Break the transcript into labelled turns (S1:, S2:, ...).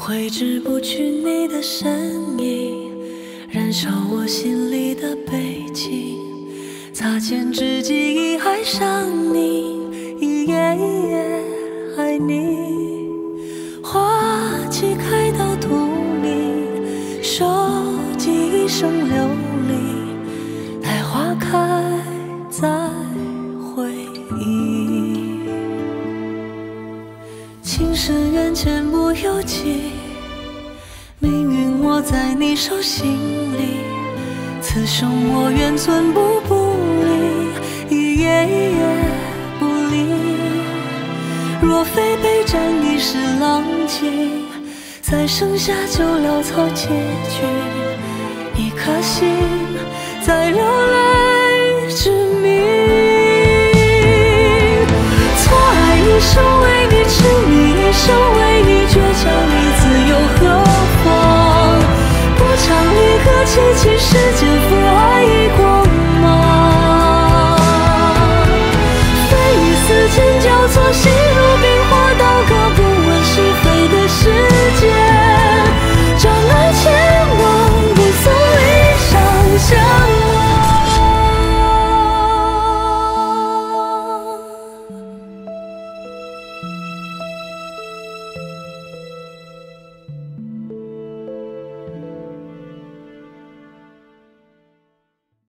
S1: 挥之不去你的身影，燃烧我心里的悲情。擦肩之际已爱上你，一夜一夜爱你。花期开到荼蘼，收集一生流离，待花开再回忆。情深缘浅不由己，命运握在你手心里，此生我愿寸步不离，一夜一夜不离。若非备战一时浪迹，再剩下就潦草结局。一颗心在流泪之谜，错爱一生为你痴迷，一生为你倔强，你自又何妨？不常离合，凄凄世间负